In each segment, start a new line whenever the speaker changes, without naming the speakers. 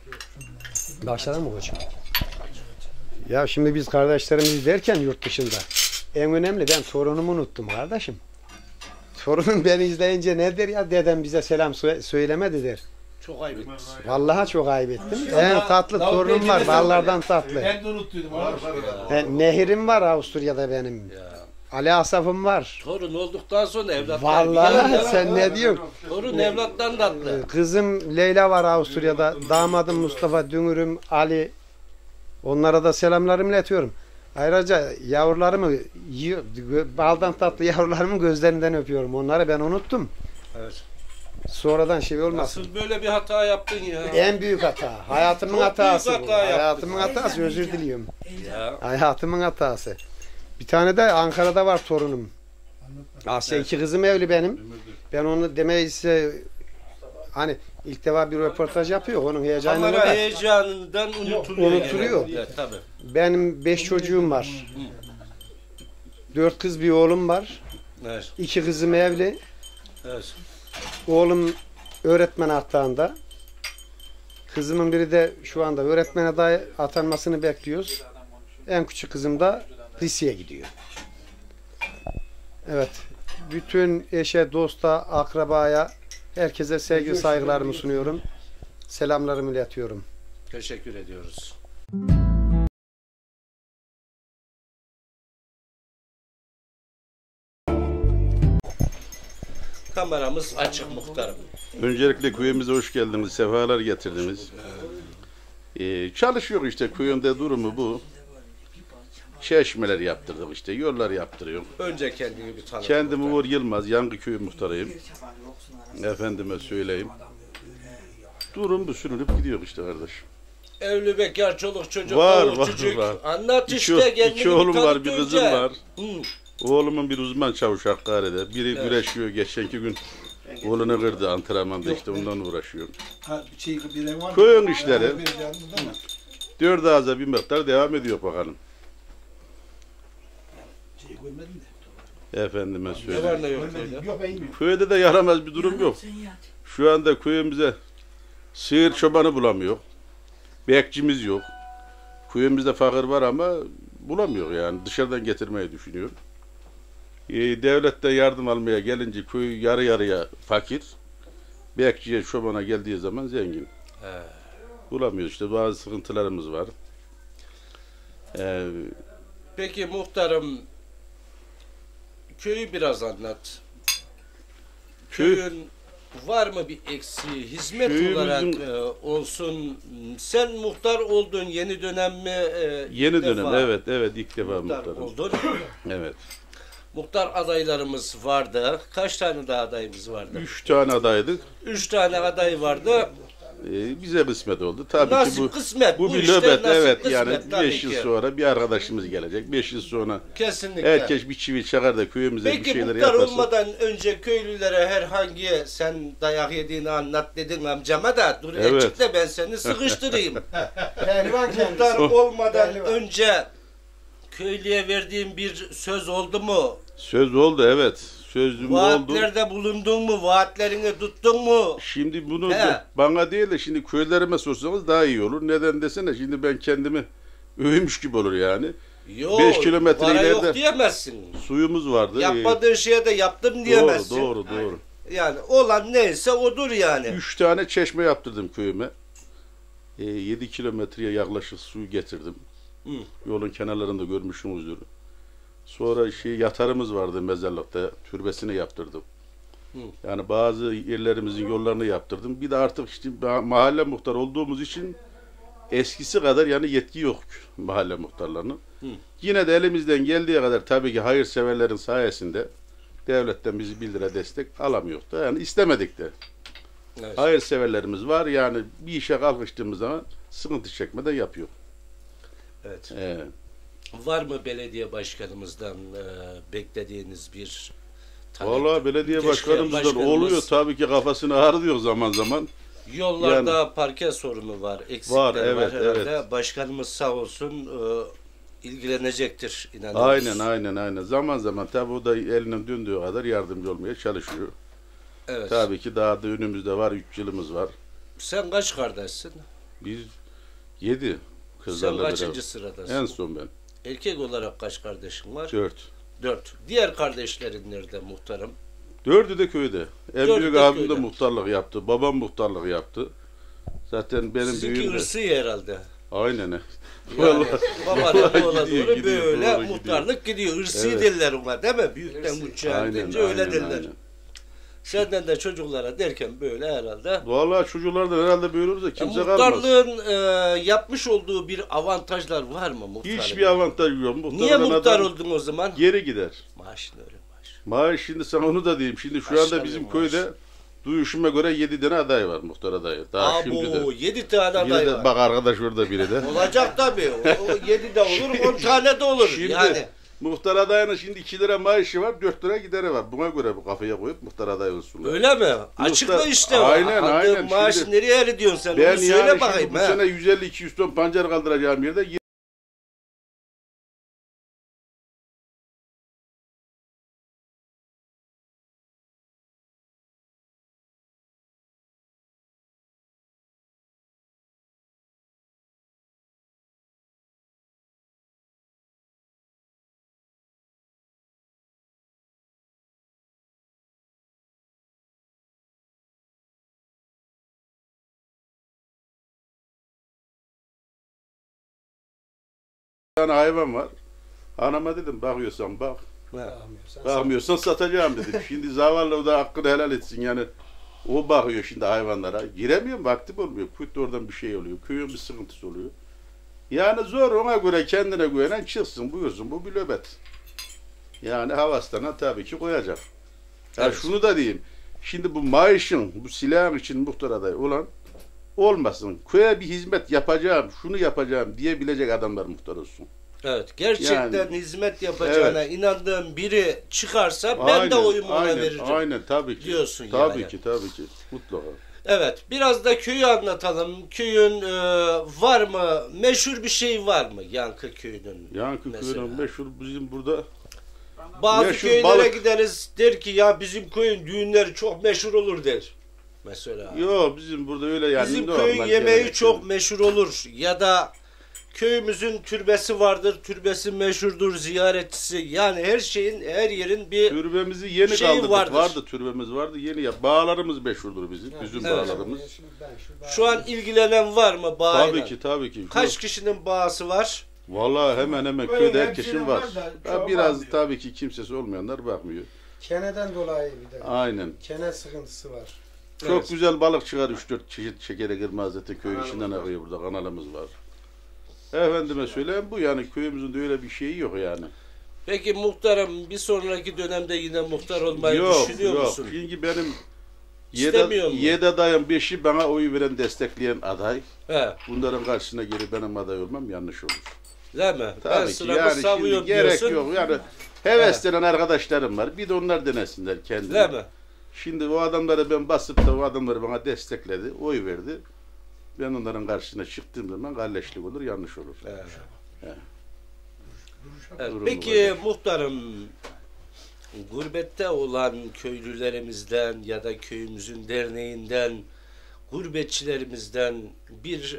Başladın mı koçum? Ya şimdi biz kardeşlerimiz derken yurt dışında en önemli ben torunumu unuttum kardeşim. Torunum beni izleyince ne der ya dedem bize selam söylemedi der.
Çok ayıp ettin.
Vallahi çok ayıp ettim. En tatlı torunum var ballardan tatlı.
Ben de unuttuydum.
Nehirim var Avusturya'da benim.
Ya.
Ali Asaf'ım var.
Torun olduktan sonra evlatlar.
Vallahi sen ne diyorsun?
Torun evlattan tatlı.
Kızım Leyla var Avusturya'da. Damadım Mustafa, dünürüm Ali. Onlara da selamlarımı iletiyorum. Ayrıca yavrularımı, baldan tatlı yavrularımın gözlerinden öpüyorum. Onları ben unuttum.
Evet.
Sonradan şey olmasın.
Nasıl böyle bir hata yaptın ya?
En büyük hata. Hayatımın
Çok
hatası
büyük
bu.
hata yaptın.
Hayatımın hatası, özür diliyorum.
Ya.
Hayatımın hatası. Bir tane de Ankara'da var torunum. Asya iki kızım evli benim. Ben onu demeyi size hani ilk defa bir röportaj yapıyor. Onun heyecanını
Kamera
da
heyecanından unutuluyor.
Unutuluyor.
Evet, tabii.
benim 5 çocuğum var. 4 kız bir oğlum var.
Evet.
2 kızım evli.
Evet.
Oğlum öğretmen atağında. Kızımın biri de şu anda öğretmene dahi atanmasını bekliyoruz. En küçük kızım da liseye gidiyor. Evet. Bütün eşe, dosta, akrabaya, herkese sevgi saygılarımı sunuyorum. Selamlarımı iletiyorum.
Teşekkür ediyoruz. Kameramız açık muhtarım.
Öncelikle köyümüze hoş geldiniz, sefalar getirdiniz. Çalışıyor işte köyünde durumu bu. Çeşmeler yaptırdık işte, yollar yaptırıyor.
Önce kendini bir tanıt.
Kendimi Uğur Yılmaz, Yankı Köyü muhtarıyım. Efendime söyleyeyim. Durum bu, sürünüp gidiyor işte kardeşim.
Evli bekar, çoluk çocuk,
Var,
çocuk.
var.
Anlat işte kendini
İki oğlum
bir
var,
tanıt
bir
önce.
kızım var.
Hı.
Oğlumun bir uzman çavuş Hakkari'de. Biri
Evet.
güreşiyor, geçenki gün oğlunu kırdı antrenmanda işte ondan uğraşıyor. Köyün işleri. 4 ağza bir miktar devam ediyor bakalım. Efendime
Ne var
söyleyeyim.
ne yok öyle?
Köyde de yaramaz bir durum yok. Şu anda köyümüze sığır çobanı bulamıyor. Bekçimiz yok. Köyümüzde fakir var ama bulamıyor yani. Dışarıdan getirmeyi düşünüyor. Devletten yardım almaya gelince köy yarı yarıya fakir. Bekçiye, çobana geldiği zaman zengin.
He.
Bulamıyor işte, bazı sıkıntılarımız var.
Peki muhtarım, köyü biraz anlat. Köyün var mı bir eksiği, hizmet
Köyümüzün-
olarak olsun? Sen muhtar oldun, yeni dönem mi?
Yeni
ilk
dönem,
defa
evet ilk defa
muhtar
muhtarım.
oldun.
Evet.
Muhtar adaylarımız vardı. Kaç tane daha adayımız vardı?
3 tane adaydık.
3 tane aday vardı.
Bize kısmet oldu. Tabii
Nasip
ki bu
kısmet.
bu bir
işte
nöbet,
nasip
evet
kısmet,
yani
tabii
5 yıl
ki.
sonra bir arkadaşımız gelecek. 5 yıl sonra
Kesinlikle.
herkes bir çivi çakar da köyümüze bir
Peki
şeyler
muhtar
yaparsa.
olmadan önce köylülere herhangi sen dayak yediğini anlat dedin amcama da dur
Evet.
çık da ben seni sıkıştırayım. Muhtar olmadan önce köylüye verdiğin bir söz oldu mu?
Söz oldu, evet. Sözüm oldu.
Vaatlerde bulundun mu? Vaatlerini tuttun mu?
Şimdi bunu
He.
bana değil de şimdi köylerime sorsanız daha iyi olur. Neden desene, şimdi ben kendimi övmüş gibi olur yani.
Yok.
5 kilometre
para yok
ileride
diyemezsin.
suyumuz vardı.
Yapmadığın şeye de yaptım diyemezsin.
Doğru.
Yani olan neyse odur yani.
3 tane çeşme yaptırdım köyüme. 7 kilometreye yaklaşık suyu getirdim.
Hı.
Yolun kenarlarında görmüşsünüzdür. Sonra yatarımız vardı mezarlıkta, türbesini yaptırdım.
Hı.
Yani bazı yerlerimizin yollarını yaptırdım. Bir de artık işte mahalle muhtar olduğumuz için eskisi kadar yani yetki yok mahalle muhtarlarının.
Hı.
Yine de elimizden geldiği kadar tabii ki hayırseverlerin sayesinde devletten bizi 1 lira destek alamıyor da yani istemedik de.
Evet.
Hayırseverlerimiz var yani bir işe kalkıştığımız zaman sıkıntı çekmeden yapıyor.
Evet.
Evet.
Var mı belediye başkanımızdan beklediğiniz bir talep?
Vallahi belediye
Keşke
başkanımızdan
başkanımız-
oluyor tabii ki, kafasını ağrıyor zaman zaman.
Yollarda parke sorunu var, eksikler
Var,
var
evet,
herhalde.
evet.
Başkanımız sağ olsun ilgilenecektir inanıyoruz.
Aynen. Zaman zaman tabii o da elinin döndüğü kadar yardımcı olmaya çalışıyor.
Evet.
Tabii ki daha da önümüzde var, 3 yılımız var.
Sen kaç kardeşsin?
Biz 7
Sen
kızlarla
kaçıncı
beraber.
sıradasın?
En son ben.
Erkek olarak kaç kardeşin var?
4.
4. Diğer kardeşlerin nerede muhtarım?
4'ü de köyde. En
Dördü
büyük
de
abim de
köyde.
muhtarlık yaptı. Babam muhtarlık yaptı. Zaten benim
Sizinki
büyüğüm de.
hırsı herhalde.
Aynen.
Yani
Vallahi.
babadan oğla
Gidiyor,
doğru
gidiyor,
böyle
doğru
muhtarlık gidiyor. Hırsı
Evet.
derler ona değil mi? Büyükten
Hırsı.
küçüğe
Aynen,
deyince öyle
aynen,
derler.
aynen.
Senden de çocuklara derken böyle herhalde.
Vallahi çocuklardan herhalde böyle olursa kimse kalmaz.
Muhtarlığın yapmış olduğu bir avantajlar var mı muhtarlığın?
Hiçbir avantaj yok.
Niye
Muhtardan
muhtar
adam
oldun o zaman?
geri gider.
Maaşın öyle maaş.
Maaş şimdi sana onu da diyeyim. Şimdi şu
Kaç
anda
tane
bizim
maaş?
köyde duyuşuma göre 7 tane aday var, muhtar adayı. Daha şimdi de.
Abo 7 tane
Biri
aday
de
var.
bak arkadaş orada biri de.
Olacak tabii. O 7 de olur, 10 tane de olur.
Şimdi
Yani
muhtar adayının şimdi 2 lira maaşı var, 4 lira gideri var. Buna göre bu kafaya koyup muhtar adayı olsunlar.
öyle mi? Açıkla işte.
Aynen,
Aldığın
aynen.
maaşı
Şimdi
nereye eriyorsun sen?
Ben
Onu söyle
yani
bakayım.
şimdi bu sene 150-200 ton pancar kaldıracağım yerde bir tane hayvan var. Anama dedim bakıyorsan bak. Bakmıyorsan satacağım dedim. Şimdi zavallı o da hakkını helal etsin yani. O bakıyor şimdi hayvanlara. Giremiyorum, vaktim olmuyor. Kuytu oradan bir şey oluyor. Köyün bir sıkıntısı oluyor. Yani zor, ona göre kendine güvenen çıksın buyursun. Bu bir nöbet. Yani havasına tabii ki koyacak. Ya
Evet.
şunu da diyeyim. Şimdi bu maaşın, bu silahın için muhtar adayı olan olmasın. Köye bir hizmet yapacağım, şunu yapacağım diyebilecek adamlar muhtar olsun.
Evet. Gerçekten
Yani,
hizmet yapacağına inandığım biri çıkarsa ben de oyumu ona veririm.
Aynen tabii ki.
Diyorsun
tabii
yani.
ki, tabii ki. Mutlaka.
Evet. Biraz da köyü anlatalım. Köyün var mı? Meşhur bir şey var mı? Yankı köyünün.
Yankı
mesela.
köyünün meşhur bizim burada
Bazı
meşhur
köylere
balık.
gideriz der ki ya bizim köyün düğünleri çok meşhur olur der. Mesela.
yok bizim burada öyle yani.
Bizim
normal
köyün yemeği
gelenek.
çok meşhur olur. Ya da köyümüzün türbesi vardır. Türbesi meşhurdur, ziyaretçisi. Yani her şeyin, her yerin bir
Türbemizi yeni
şeyi
kaldırdık.
vardır.
Vardı türbemiz vardı. Yeni yap. Bağlarımız meşhurdur bizim. Üzüm
Evet.
bağlarımız.
şu an ilgilenen var mı bağıyla?
Tabii ki, tabii ki.
Kaç kişinin bağısı var?
Vallahi hemen hemen
Böyle
köyde
hepsinin
herkesin var.
var da
Ha,
çoğu
biraz
bakmıyor.
tabii ki kimsesi olmayanlar bakmıyor.
Keneden dolayı bir de.
Aynen.
Kene sıkıntısı var.
Çok
Evet.
güzel balık çıkar. 3-4 çeşit şekeri kırmaz zaten köy içinden akıyor burada. Kanalımız var. Efendime söyleyeyim bu yani köyümüzün de öyle bir şeyi yok yani.
Peki muhtarım bir sonraki dönemde yine muhtar olmayı
Yok
düşünüyor
yok.
musun?
Çünkü benim
İstemiyor mu?
7 adayın 5'i bana oy veren destekleyen aday.
He,
Bunların karşısına geri benim aday olmam yanlış olur.
değil mi? Ben
Tabii ki
sıramı
yani şimdi
savuyorum
gerek
diyorsun.
yok. Yani heveslenen arkadaşlarım var. Bir de onlar denesinler kendini.
Değil mi?
Şimdi o adamları ben basıp da o adamları bana destekledi, oy verdi. Ben onların karşısına çıktığım zaman kalleşlik olur, yanlış olur.
Evet.
Evet.
Evet,
Durumu
peki
var.
muhtarım gurbette olan köylülerimizden ya da köyümüzün derneğinden gurbetçilerimizden bir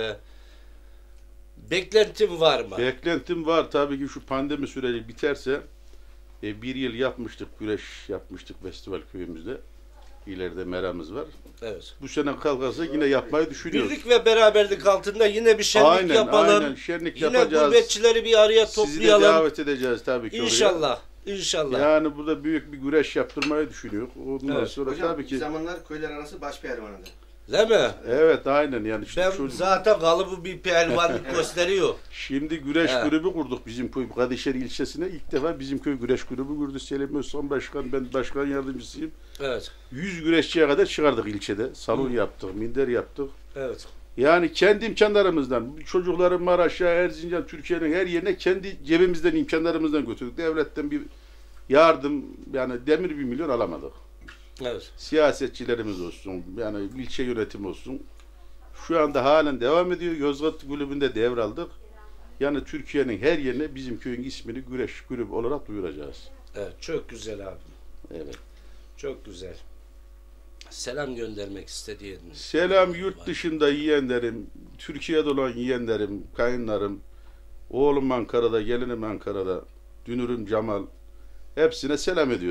beklentim var mı?
Beklentim var tabii ki şu pandemi süreci biterse bir yıl yapmıştık, güreş yapmıştık festival köyümüzde. İleride meramız var.
Evet.
Bu sene kalkarsa yine yapmayı düşünüyoruz.
Birlik ve beraberlik altında yine bir şenlik yapalım.
Aynen şenlik
Yine
yapacağız.
gurbetçileri bir araya
Sizi de
toplayalım.
davet edeceğiz tabii ki oraya.
İnşallah. İnşallah.
Yani burada büyük bir güreş yaptırmayı düşünüyor. Ondan
Evet.
sonra
Hocam
tabii ki.
bir zamanlar köyler arası baş pehlivanıydı.
Değil mi?
Evet aynen yani. Işte
Ben zaten kalıbı bir pehlivanlık gösteriyor.
Şimdi güreş
Evet.
kulübü kurduk bizim köy Kadışehir ilçesine. İlk defa bizim köy güreş kulübü kurdu. Selim Özkan başkan, ben başkan yardımcısıyım.
Evet.
100 güreşçiye kadar çıkardık ilçede. Salon yaptık, minder yaptık.
Evet.
Yani kendi imkanlarımızdan, çocukları Maraş'a, Erzincan, Türkiye'nin her yerine kendi cebimizden, imkanlarımızdan götürdük. Devletten bir yardım, yani demir 1 milyon alamadık.
Evet.
Siyasetçilerimiz olsun, yani ilçe yönetim olsun. Şu anda halen devam ediyor. Yozgat kulübünde devraldık. Yani Türkiye'nin her yerine bizim köyün ismini güreş kulübü olarak duyuracağız.
Evet. Çok güzel abi.
Evet.
Çok güzel. Selam göndermek istediğin.
Selam yurt dışında yiyenlerim, Türkiye'de olan yeğenlerim, kayınlarım, oğlum Ankara'da, gelinim Ankara'da, dünürüm Cemal, hepsine selam ediyorum.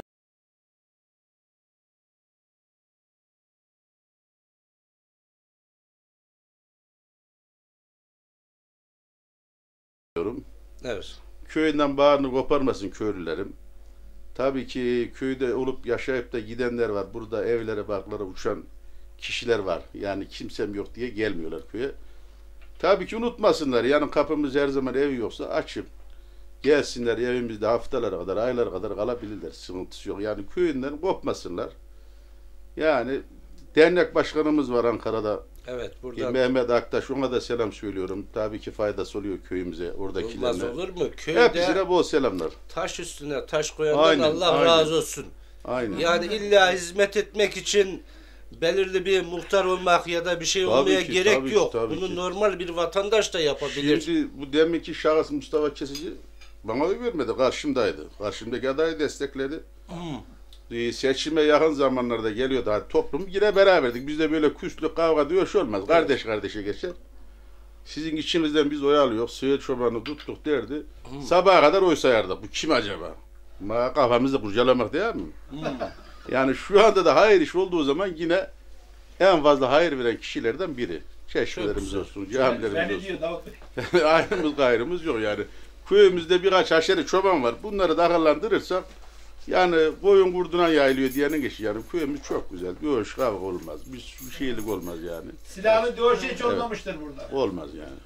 Evet.
Köyünden bağrını koparmasın köylülerim. Tabii ki köyde olup yaşayıp da gidenler var. Burada evlere, barklara uçan kişiler var. Yani kimsem yok diye gelmiyorlar köye. Tabii ki unutmasınlar. Yani kapımız her zaman ev yoksa açıp gelsinler, evimizde haftalara kadar, aylara kadar kalabilirler. Sıkıntısı yok. Yani köyünden kopmasınlar. Yani dernek başkanımız var Ankara'da.
Evet, buradan
Mehmet Aktaş, ona da selam söylüyorum. Tabii ki faydası oluyor köyümüze, oradakilerine.
olmaz olur mu? Köyde
Hepsine bol selamlar.
taş üstüne taş koyandan
Aynen,
Allah
aynen.
razı olsun.
Aynen.
Yani illa hizmet etmek için belirli bir muhtar olmak ya da bir şey
Tabii
olmaya
ki,
gerek
tabii ki,
yok.
tabii
Bunu
ki.
normal bir vatandaş da yapabilir.
Şimdi bu deminki şahıs Mustafa Kesici bana oy vermedi, karşımdaydı. Karşımdaki adayı destekledi. Seçime yakın zamanlarda geliyordu. Hadi toplum yine beraberdik. Bizde böyle küslük, kavga, dövüş olmaz. Kardeş kardeşe geçer. Sizin içinizden biz oy alıyor. Sığır çobanı tuttuk derdi. Sabaha kadar oy sayardık. Bu kim acaba? Kafamızı kurcalamak değil mi? Yani şu anda da hayır iş olduğu zaman yine en fazla hayır veren kişilerden biri. Çeşmelerimiz olsun, camilerimiz olsun. Ayrımız gayrımız yok yani. Köyümüzde birkaç haşeri çoban var. Bunları da akıllandırırsak yani koyun kurduna yayılıyor diyenin geçi. Yani köyümüz çok güzel. Dövüş, kavga olmaz. Bir şeylik olmaz yani.
Silahlı dövüşü hiç olmamıştır burada.
Olmaz yani.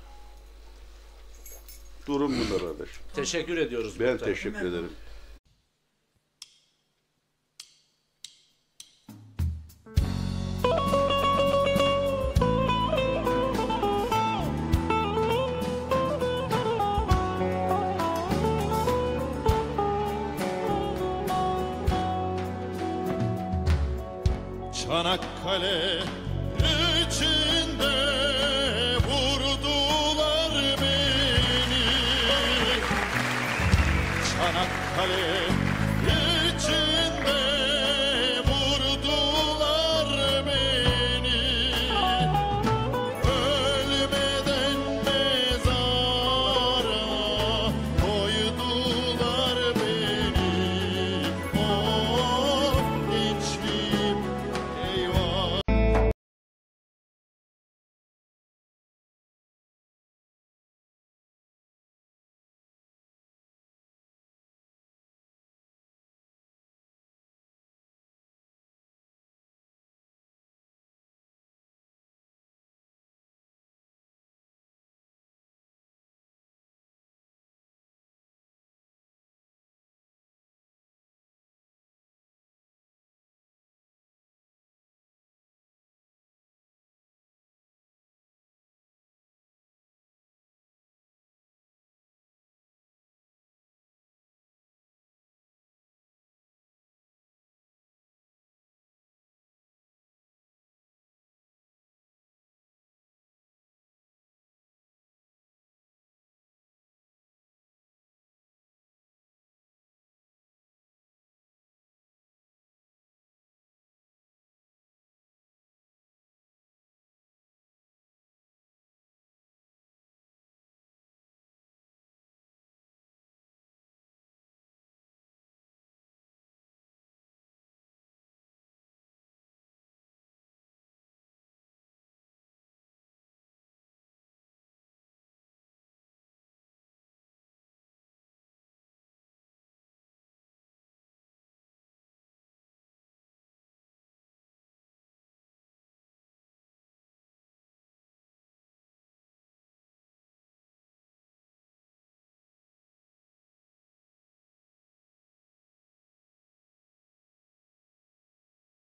Durum bunlar kardeş.
Teşekkür ediyoruz.
Ben
muhtarım.
teşekkür ederim.
Çanakkale içinde vurdular beni. Çanakkale